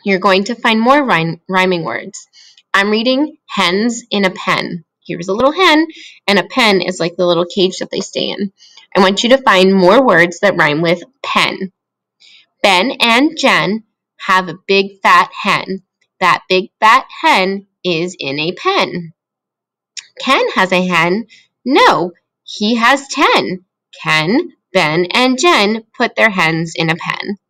You're going to find more rhyming words. I'm reading hens in a pen. Here's a little hen, and a pen is like the little cage that they stay in. I want you to find more words that rhyme with pen. Ben and Jen have a big fat hen. That big fat hen is in a pen. Ken has a hen. No, he has 10. Ken, Ben, and Jen put their hens in a pen.